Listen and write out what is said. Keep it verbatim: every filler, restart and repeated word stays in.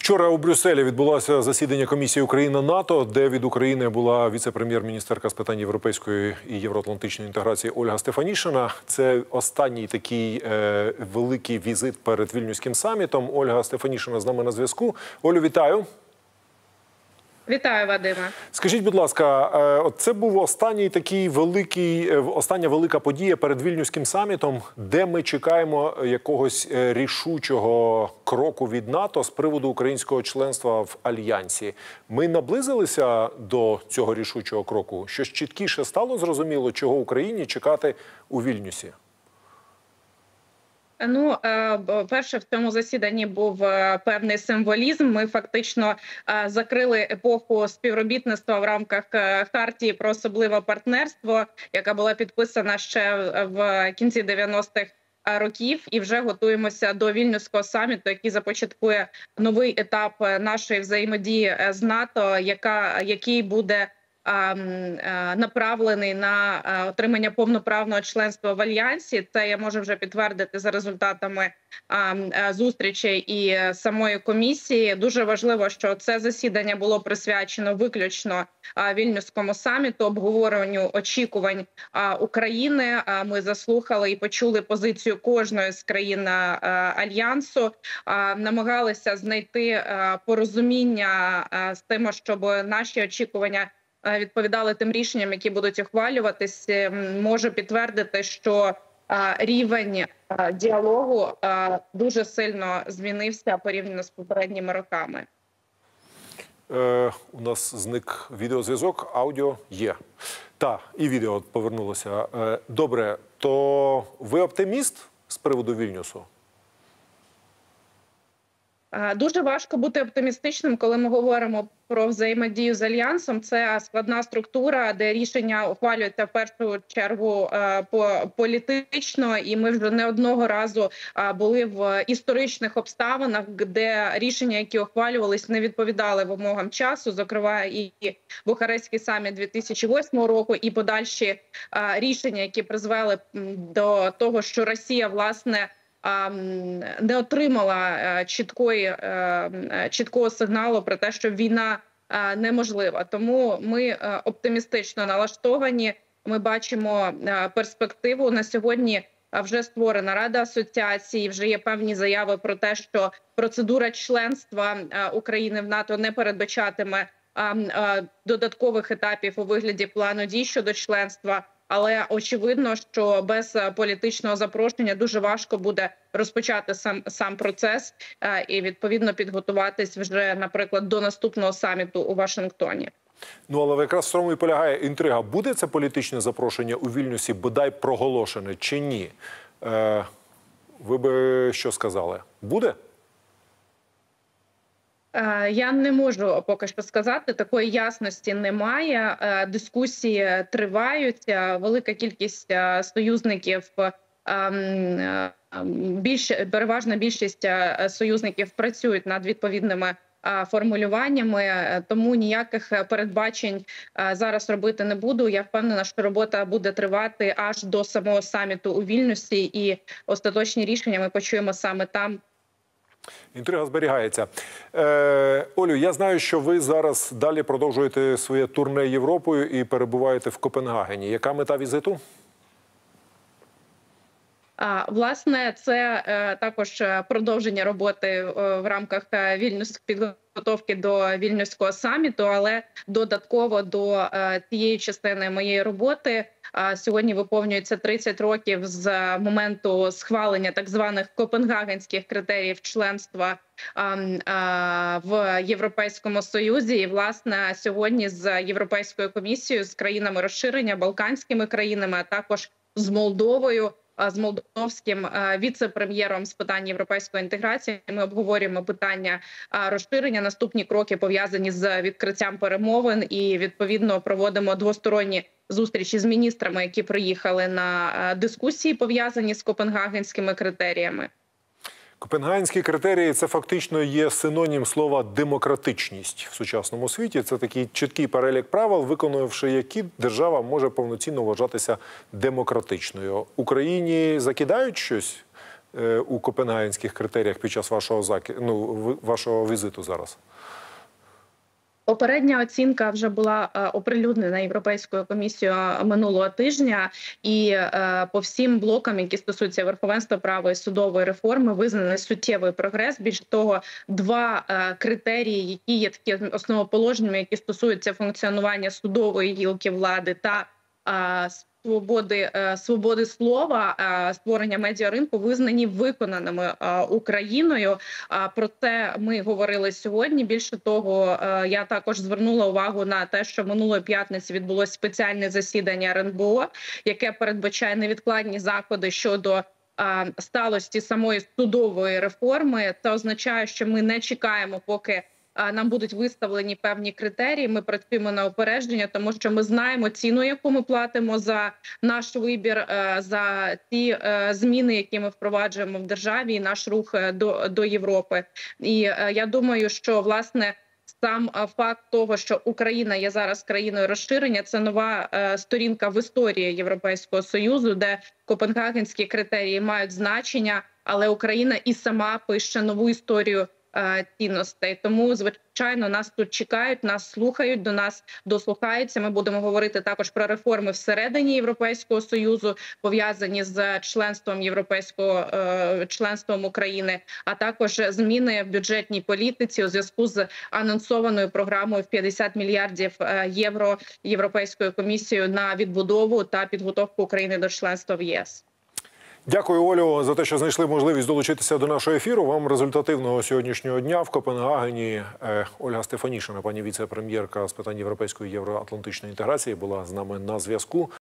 Вчора у Брюсселі відбулося засідання комісії Україна-НАТО, де від України була віце-прем'єр-міністерка з питань європейської і євроатлантичної інтеграції Ольга Стефанішина. Це останній такий е, великий візит перед Вільнюським самітом. Ольга Стефанішина з нами на зв'язку. Олю, вітаю. Вітаю, Вадиме. Скажіть, будь ласка, це був останній такий великий, остання велика подія перед Вільнюським самітом, де ми чекаємо якогось рішучого кроку від НАТО з приводу українського членства в Альянсі. Ми наблизилися до цього рішучого кроку? Щось чіткіше стало зрозуміло, чого Україні чекати у Вільнюсі? Ну, перше, в цьому засіданні був певний символізм. Ми фактично закрили епоху співробітництва в рамках Хартії про особливе партнерство, яка була підписана ще в кінці дев'яностих років, і вже готуємося до Вільнюського саміту, який започаткує новий етап нашої взаємодії з НАТО, яка, який буде направлений на отримання повноправного членства в Альянсі. Це я можу вже підтвердити за результатами зустрічей і самої комісії. Дуже важливо, що це засідання було присвячено виключно Вільнюському саміту, обговоренню очікувань України. Ми заслухали і почули позицію кожної з країн Альянсу, намагалися знайти порозуміння з тим, щоб наші очікування відповідали тим рішенням, які будуть ухвалюватись. Можу підтвердити, що рівень діалогу дуже сильно змінився порівняно з попередніми роками. Е, у нас зник відеозв'язок, аудіо є. Так, і відео повернулося. Е, добре, то ви оптиміст з приводу Вільнюсу? Дуже важко бути оптимістичним, коли ми говоримо про взаємодію з Альянсом. Це складна структура, де рішення ухвалюються в першу чергу політично, і ми вже не одного разу були в історичних обставинах, де рішення, які ухвалювались, не відповідали вимогам часу, зокрема і Бухарестський саміт дві тисячі восьмого року, і подальші рішення, які призвели до того, що Росія, власне, не отримала чіткої, чіткого сигналу про те, що війна неможлива. Тому ми оптимістично налаштовані, ми бачимо перспективу. На сьогодні вже створена Рада асоціації, вже є певні заяви про те, що процедура членства України в НАТО не передбачатиме додаткових етапів у вигляді плану дій щодо членства. Але очевидно, що без політичного запрошення дуже важко буде розпочати сам сам процес і відповідно підготуватись вже, наприклад, до наступного саміту у Вашингтоні. Ну, але якраз в цьому і полягає інтрига. Буде це політичне запрошення у Вільнюсі, бодай проголошене чи ні? Е, ви би що сказали? Буде? Я не можу поки що сказати, такої ясності немає. Дискусії тривають, велика кількість союзників, більш, переважна більшість союзників працюють над відповідними формулюваннями, тому ніяких передбачень зараз робити не буду. Я впевнена, що робота буде тривати аж до самого саміту у Вільнюсі, і остаточні рішення ми почуємо саме там. Інтрига зберігається. Е, Олю, я знаю, що ви зараз далі продовжуєте своє турне Європою і перебуваєте в Копенгагені. Яка мета візиту? А, власне, це е, також продовження роботи е, в рамках Вільнюс, підготовки до Вільнюського саміту, але додатково до е, тієї частини моєї роботи. Е, сьогодні виповнюється тридцять років з моменту схвалення так званих копенгагенських критеріїв членства е, е, в Європейському Союзі. І, власне, сьогодні з Європейською комісією, з країнами розширення, балканськими країнами, а також з Молдовою, з молдовським віце-прем'єром з питань європейської інтеграції ми обговорюємо питання розширення, наступні кроки пов'язані з відкриттям перемовин і, відповідно, проводимо двосторонні зустрічі з міністрами, які приїхали на дискусії, пов'язані з копенгагенськими критеріями. Копенгагенські критерії – це фактично є синонім слова «демократичність» в сучасному світі. Це такий чіткий перелік правил, виконувавши які держава може повноцінно вважатися демократичною. Україні закидають щось е, у копенгагенських критеріях під час вашого заки... ну, ви- вашого візиту зараз? Попередня оцінка вже була е, оприлюднена Європейською комісією минулого тижня, і е, по всім блокам, які стосуються верховенства права і судової реформи, визнаний суттєвий прогрес. Більше того, два е, критерії, які є такі основоположними, які стосуються функціонування судової гілки влади та е, свободи, е, свободи слова, е, створення медіаринку, визнані виконаними е, Україною. А про це ми говорили сьогодні. Більше того, е, я також звернула увагу на те, що минулої п'ятниці відбулось спеціальне засідання ар ен бе о, яке передбачає невідкладні заходи щодо е, сталості самої судової реформи. Це означає, що ми не чекаємо, поки а, нам будуть виставлені певні критерії. Ми працюємо на опередження, тому що ми знаємо ціну, яку ми платимо за наш вибір, е, за ті е, зміни, які ми впроваджуємо в державі, і наш рух е, до, до Європи. І е, я думаю, що власне сам е, факт того, що Україна є зараз країною розширення, це нова е, сторінка в історії Європейського Союзу, де копенгагенські критерії мають значення, але Україна і сама пише нову історію е, цінностей. Тому, звичайно, нас тут чекають, нас слухають, до нас дослухаються. Ми будемо говорити також про реформи всередині Європейського Союзу, пов'язані з членством європейського е, членством України, а також зміни в бюджетній політиці у зв'язку з анонсованою програмою в п'ятдесят мільярдів е, євро Європейською комісією на відбудову та підготовку України до членства в ЄС. Дякую, Олю, за те, що знайшли можливість долучитися до нашого ефіру. Вам результативного сьогоднішнього дня в Копенгагені. Е, Ольга Стефанішина, пані віце-прем'єрка з питань європейської і євроатлантичної інтеграції, була з нами на зв'язку.